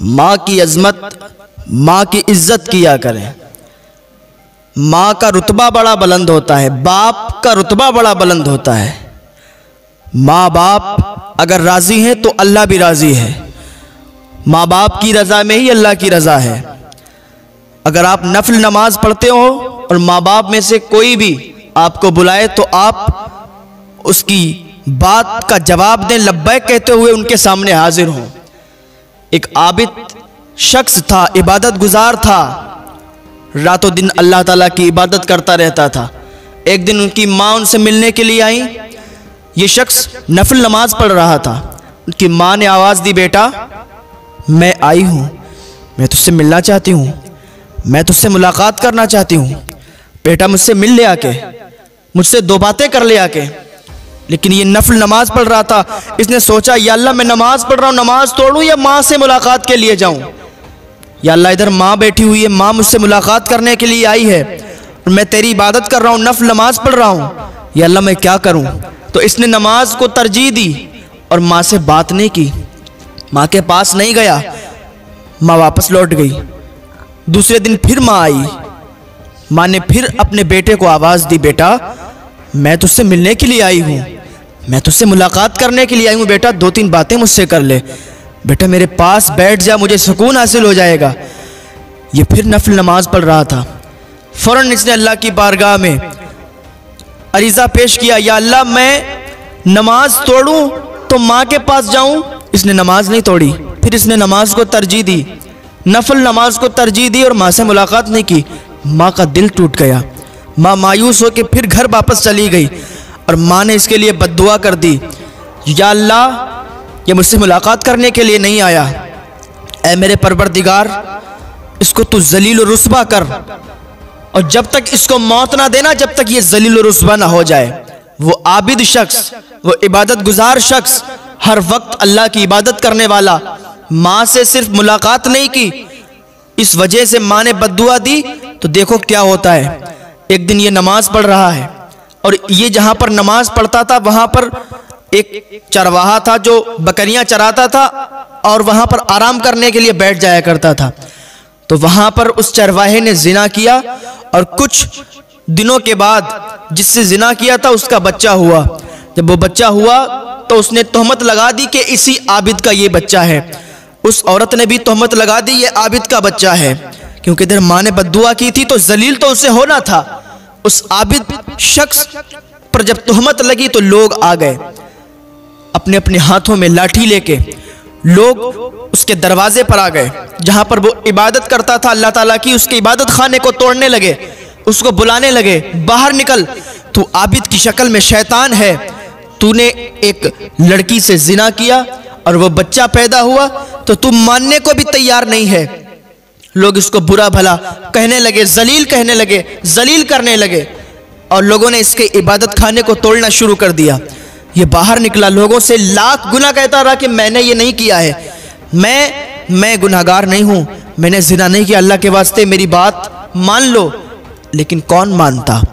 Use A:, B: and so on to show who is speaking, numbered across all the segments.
A: माँ की अजमत, माँ की इज्जत किया करें। माँ का रुतबा बड़ा बुलंद होता है, बाप का रुतबा बड़ा बुलंद होता है। माँ बाप अगर राज़ी हैं तो अल्लाह भी राज़ी है। माँ बाप की रज़ा में ही अल्लाह की रज़ा है। अगर आप नफल नमाज पढ़ते हो और माँ बाप में से कोई भी आपको बुलाए तो आप उसकी बात का जवाब दें, लब्बैक कहते हुए उनके सामने हाजिर हों। एक आबिद शख्स था, इबादत गुजार था, रातों दिन अल्लाह ताला की इबादत करता रहता था। एक दिन उनकी माँ उनसे मिलने के लिए आई। ये शख्स नफल नमाज पढ़ रहा था। उनकी माँ ने आवाज़ दी, बेटा मैं आई हूँ, मैं तुझसे मिलना चाहती हूँ, मैं तुझसे मुलाकात करना चाहती हूँ। बेटा मुझसे मिल ले आके, मुझसे दो बातें कर ले आके। लेकिन ये नफल नमाज पढ़ रहा था। इसने सोचा, या अल्लाह मैं नमाज पढ़ रहा हूँ, नमाज तोड़ूँ या माँ से मुलाकात के लिए जाऊँ। या अल्लाह इधर माँ बैठी हुई है, माँ मुझसे मुलाकात करने के लिए आई है और मैं तेरी इबादत कर रहा हूँ, नफल नमाज पढ़ रहा हूँ। या अल्लाह मैं क्या करूँ। तो इसने नमाज को तरजीह दी और माँ से बात नहीं की, माँ के पास नहीं गया। माँ वापस लौट गई। दूसरे दिन फिर माँ आई। माँ ने फिर अपने बेटे को आवाज़ दी, बेटा मैं तुझसे मिलने के लिए आई हूँ, मैं तुझसे मुलाकात करने के लिए आई हूँ, बेटा दो तीन बातें मुझसे कर ले, बेटा मेरे पास बैठ जा, मुझे सुकून हासिल हो जाएगा। ये फिर नफल नमाज पढ़ रहा था। फ़ौरन इसने अल्लाह की बारगाह में अरीज़ा पेश किया, या अल्लाह मैं नमाज तोड़ूं तो माँ के पास जाऊं। इसने नमाज नहीं तोड़ी। फिर इसने नमाज को तरजीह दी, नफल नमाज को तरजीह दी और माँ से मुलाकात नहीं की। माँ का दिल टूट गया। माँ मायूस होकर फिर घर वापस चली गई और माँ ने इसके लिए बद्दुआ कर दी, या अल्लाह ये मुझसे मुलाकात करने के लिए नहीं आया, ऐ मेरे परवरदिगार इसको तू जलील और रुस्वा कर, और जब तक इसको मौत ना देना, जब तक ये जलील और रुस्वा ना हो जाए। वो आबिद शख्स, वो इबादत गुजार शख्स, हर वक्त अल्लाह की इबादत करने वाला, माँ से सिर्फ मुलाकात नहीं की, इस वजह से माँ ने बद्दुआ दी। तो देखो क्या होता है। एक दिन ये नमाज पढ़ रहा है और ये जहाँ पर नमाज पढ़ता था वहाँ पर एक चरवाहा था जो बकरियां चराता था और वहां पर आराम करने के लिए बैठ जाया करता था। तो वहां पर उस चरवाहे ने जिना किया और कुछ दिनों के बाद जिससे जिना किया था उसका बच्चा हुआ। जब वो बच्चा हुआ तो उसने तोहमत लगा दी कि इसी आबिद का ये बच्चा है। उस औरत ने भी तोहमत लगा दी ये आबिद का बच्चा है, क्योंकि इधर माँ ने बद्दुआ की थी तो जलील तो उसे होना था। उस आबिद शख्स पर जब तोहमत लगी तो लोग आ गए, अपने अपने हाथों में लाठी लेके लोग उसके दरवाजे पर आ गए जहां पर वो इबादत करता था अल्लाह ताला की। उसके इबादत खाने को तोड़ने लगे, उसको बुलाने लगे, बाहर निकल, तू आबिद की शक्ल में शैतान है, तूने एक लड़की से जिना किया और वो बच्चा पैदा हुआ तो तू मानने को भी तैयार नहीं है। लोग इसको बुरा भला कहने लगे, जलील कहने लगे, जलील करने लगे और लोगों ने इसके इबादत खाने को तोड़ना शुरू कर दिया। ये बाहर निकला, लोगों से लाख गुना कहता रहा कि मैंने ये नहीं किया है, मैं गुनाहगार नहीं हूं, मैंने जिना नहीं किया, अल्लाह के वास्ते मेरी बात मान लो। लेकिन कौन मानता।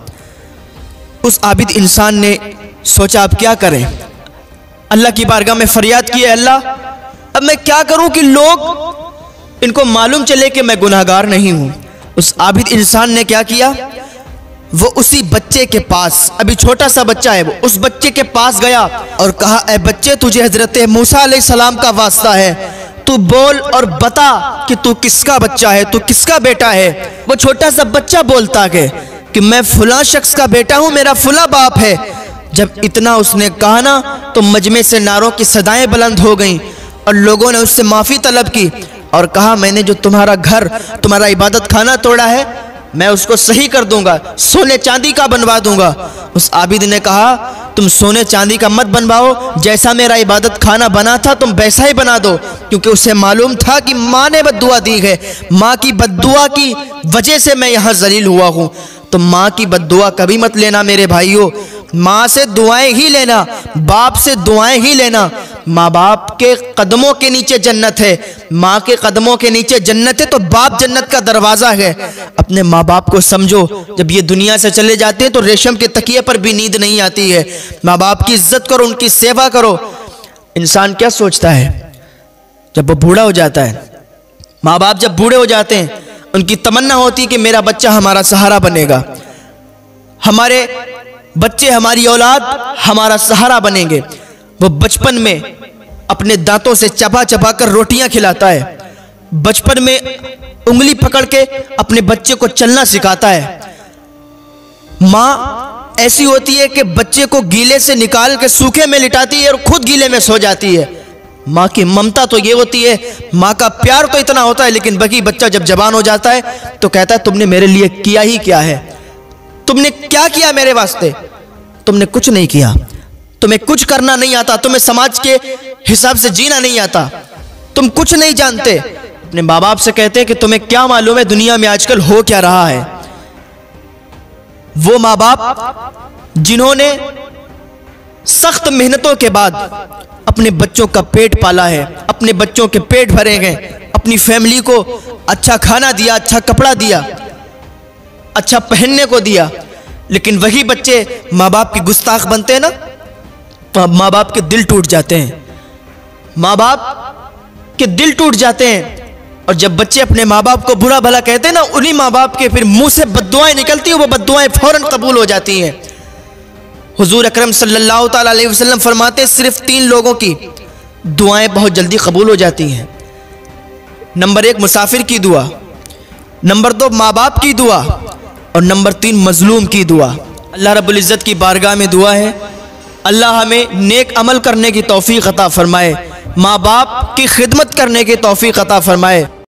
A: उस आबिद इंसान ने सोचा अब क्या करें। अल्लाह की बारगाह में फरियाद की, अल्लाह अब मैं क्या करूं कि लोग इनको मालूम चले कि मैं गुनाहगार नहीं हूं। उस आबिद इंसान ने क्या किया, वो उसी बच्चे के पास, अभी छोटा सा बच्चा है, वो उस बच्चे के पास गया और कहा, ए बच्चे तुझे हजरत मूसा अलैहिस्सलाम का वास्ता है, तू बोल और बता कि तू किसका बच्चा है, तू किसका बेटा है। वो छोटा सा बच्चा बोलता है कि मैं फुला शख्स का बेटा हूं, मेरा फुला बाप है। जब इतना उसने कहा ना तो मजमे से नारों की सदाएं बुलंद हो गईं और लोगों ने उससे माफ़ी तलब की और कहा, मैंने जो तुम्हारा घर, तुम्हारा इबादत खाना तोड़ा है, मैं उसको सही कर दूंगा, सोने चांदी का बनवा दूंगा। उस आबिद ने कहा, तुम सोने चांदी का मत बनवाओ, जैसा मेरा इबादत खाना बना था तुम वैसा ही बना दो, क्योंकि उसे मालूम था कि माँ ने बद्दुआ दी है, माँ की बद्दुआ की वजह से मैं यहाँ जलील हुआ हूँ। तो माँ की बद्दुआ कभी मत लेना मेरे भाइयों, माँ से दुआएं ही लेना, बाप से दुआएं ही लेना। माँ बाप के कदमों के नीचे जन्नत है, माँ के कदमों के नीचे जन्नत है, तो बाप जन्नत का दरवाज़ा है। अपने माँ बाप को समझो, जब ये दुनिया से चले जाते हैं तो रेशम के तकिए पर भी नींद नहीं आती है। माँ बाप की इज्जत करो, उनकी सेवा करो। इंसान क्या सोचता है जब वो बूढ़ा हो जाता है, माँ बाप जब बूढ़े हो जाते हैं उनकी तमन्ना होती है कि मेरा बच्चा हमारा सहारा बनेगा, हमारे बच्चे, हमारी औलाद हमारा सहारा बनेंगे। वो बचपन में अपने दांतों से चबा चबा कर रोटियां खिलाता है, बचपन में उंगली पकड़ के अपने बच्चे को चलना सिखाता है। माँ ऐसी होती है कि बच्चे को गीले से निकाल के सूखे में लिटाती है और खुद गीले में सो जाती है। माँ की ममता तो ये होती है, माँ का प्यार तो इतना होता है, लेकिन बाकी बच्चा जब जवान हो जाता है तो कहता है तुमने मेरे लिए किया ही क्या है, तुमने क्या किया मेरे वास्ते, तुमने कुछ नहीं किया, तुम्हें कुछ करना नहीं आता, तुम्हें समाज के हिसाब से जीना नहीं आता, तुम कुछ नहीं जानते। अपने माँ बाप से कहते हैं कि तुम्हें क्या मालूम है दुनिया में आजकल हो क्या रहा है। वो माँ बाप जिन्होंने सख्त मेहनतों के बाद अपने बच्चों का पेट पाला है, अपने बच्चों के पेट भरे गए, अपनी फैमिली को अच्छा खाना दिया, अच्छा कपड़ा दिया, अच्छा पहनने को दिया, लेकिन वही बच्चे माँ बाप की गुस्ताख बनते हैं ना, तो माँ बाप के दिल टूट जाते हैं, माँ बाप के दिल टूट जाते हैं। और जब बच्चे अपने माँ बाप को बुरा भला कहते हैं ना, उन्हीं माँ बाप के फिर मुंह से बद्दुआएं निकलती हैं, वो बद्दुआएं फौरन कबूल हो जाती हैं। हुजूर अकरम सल्लल्लाहु ताला अलैहि वसल्लम फरमाते सिर्फ 3 लोगों की दुआएं बहुत जल्दी कबूल हो जाती हैं। नंबर 1 मुसाफिर की दुआ, नंबर 2 माँ बाप की दुआ, और नंबर 3 मजलूम की दुआ। अल्लाह रब्बुल इज़्ज़त की बारगाह में दुआ है, अल्लाह हमें नेक अमल करने की तौफीक अता फरमाए, माँ बाप की खिदमत करने की तौफीक अता फरमाए।